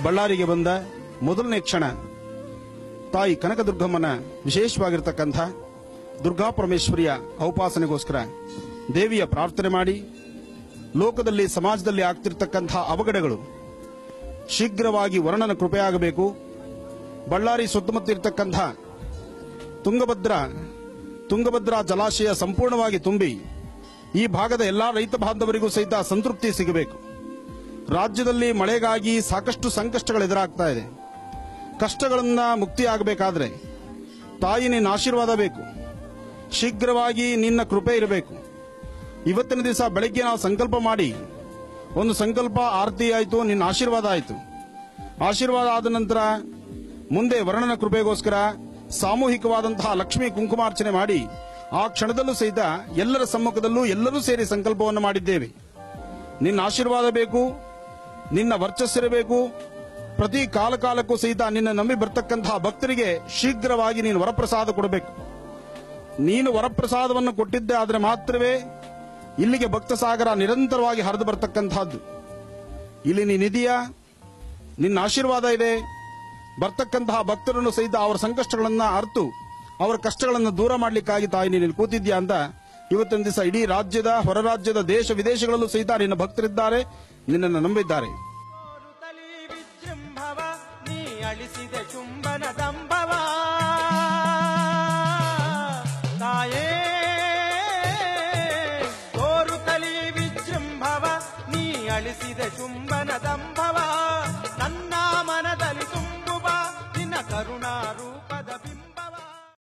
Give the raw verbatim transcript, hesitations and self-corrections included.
ಬಳ್ಳಾರಿಗೆ ಬಂದ ಮೊದಲನೇ ಕ್ಷಣ ತಾಯಿ ಕನಕದುರ್ಗಮ್ಮನ ವಿಶೇಷವಾಗಿರತಕ್ಕಂಥ ದುರ್ಗಾ ಪರಮೇಶ್ವರಿಯ ಔಪಾಸನೆಗೋಸ್ಕರ ದೇವಿಯ ಪ್ರಾರ್ಥನೆ ಮಾಡಿ ಲೋಕದಲ್ಲಿ ಸಮಾಜದಲ್ಲಿ ಆಗ್ತಿರ್ತಕ್ಕಂಥ ಅವಘಡಗಳು ಶೀಘ್ರವಾಗಿ ವರ್ಣನ ಕೃಪೆಯಾಗಬೇಕು. ಬಳ್ಳಾರಿ ಸುತ್ತಮುತ್ತ ಇರತಕ್ಕಂಥ ತುಂಗಭದ್ರಾ ತುಂಗಭದ್ರಾ ಜಲಾಶಯ ಸಂಪೂರ್ಣವಾಗಿ ತುಂಬಿ ಈ ಭಾಗದ ಎಲ್ಲಾ ರೈತ ಬಾಂಧವರಿಗೂ ಸಹಿತ ಸಂತೃಪ್ತಿ ಸಿಗಬೇಕು. ರಾಜ್ಯದಲ್ಲಿ ಮಳೆಗಾಗಿ ಸಾಕಷ್ಟು ಸಂಕಷ್ಟಗಳು ಎದುರಾಗ್ತಾ ಇದೆ. ಕಷ್ಟಗಳನ್ನ ಮುಕ್ತಿಯಾಗಬೇಕಾದ್ರೆ ತಾಯಿ ನಿನ್ನ ಆಶೀರ್ವಾದ ಬೇಕು. ಶೀಘ್ರವಾಗಿ ನಿನ್ನ ಕೃಪೆ ಇರಬೇಕು. ಇವತ್ತಿನ ದಿವಸ ಬೆಳಗ್ಗೆ ನಾವು ಸಂಕಲ್ಪ ಮಾಡಿ ಒಂದು ಸಂಕಲ್ಪ ಆರತಿ ಆಯಿತು, ನಿನ್ನ ಆಶೀರ್ವಾದ ಆಯಿತು. ಆಶೀರ್ವಾದ ಆದ ನಂತರ ಮುಂದೆ ವರ್ಣನ ಕೃಪೆಗೋಸ್ಕರ ಸಾಮೂಹಿಕವಾದಂತಹ ಲಕ್ಷ್ಮೀ ಕುಂಕುಮಾರ್ಚನೆ ಮಾಡಿ ಆ ಕ್ಷಣದಲ್ಲೂ ಸಹಿತ ಎಲ್ಲರ ಸಮ್ಮುಖದಲ್ಲೂ ಎಲ್ಲರೂ ಸೇರಿ ಸಂಕಲ್ಪವನ್ನು ಮಾಡಿದ್ದೇವೆ. ನಿನ್ನ ಆಶೀರ್ವಾದ ಬೇಕು, ನಿನ್ನ ವರ್ಚಸ್ಸಿರಬೇಕು. ಪ್ರತಿ ಕಾಲ ಕಾಲಕ್ಕೂ ಸಹಿತ ನಿನ್ನ ನಂಬಿ ಬರ್ತಕ್ಕಂತಹ ಭಕ್ತರಿಗೆ ಶೀಘ್ರವಾಗಿ ನೀನು ವರಪ್ರಸಾದ ಕೊಡಬೇಕು. ನೀನು ವರಪ್ರಸಾದವನ್ನು ಕೊಟ್ಟಿದ್ದೆ ಆದರೆ ಮಾತ್ರವೇ ಇಲ್ಲಿಗೆ ಭಕ್ತ ಸಾಗರ ನಿರಂತರವಾಗಿ ಹರಿದು ಬರ್ತಕ್ಕಂತಹದ್ದು. ಇಲ್ಲಿ ನೀನಿದೆಯಾ, ನಿನ್ನ ಆಶೀರ್ವಾದ ಇದೆ. ಬರ್ತಕ್ಕಂತಹ ಭಕ್ತರನ್ನು ಸಹಿತ ಅವರ ಸಂಕಷ್ಟಗಳನ್ನ ಅರ್ತು ಅವರ ಕಷ್ಟಗಳನ್ನು ದೂರ ಮಾಡಲಿಕ್ಕಾಗಿ ತಾಯಿ ನೀನು ಕೂತಿದ್ಯಾ ಅಂತ ಇವತ್ತಿನ ದಿವಸ ಇಡೀ ರಾಜ್ಯದ ಹೊರ ರಾಜ್ಯದ ದೇಶ ವಿದೇಶಗಳಲ್ಲೂ ಸಹಿತ ನಿನ್ನ ಭಕ್ತರಿದ್ದಾರೆ, ನಿನ್ನನ್ನು ನಂಬಿದ್ದಾರೆ. ಅಳಿಸಿದ ಚುಂಬನ ದಂಭವ ತಾಯೇ ತೋರುತ್ತಲಿ ವಿಜೃಂಭವ ನೀ ಅಳಿಸಿದ ಚುಂಬ